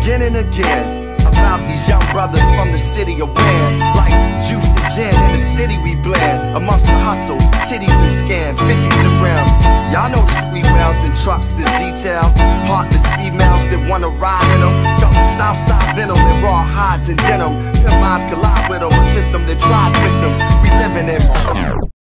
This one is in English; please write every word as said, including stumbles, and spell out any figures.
again and again about these young brothers from the city of Wayne. Like juice and gin in the city we blend, amongst the hustle, titties and scam, fifties and rims. Y'all know the sweet wells and trucks this detail, heartless females that wanna ride in them. Felt the south side venom and raw hides and denim. Pimp minds collide with them, a system that tries victims. We living in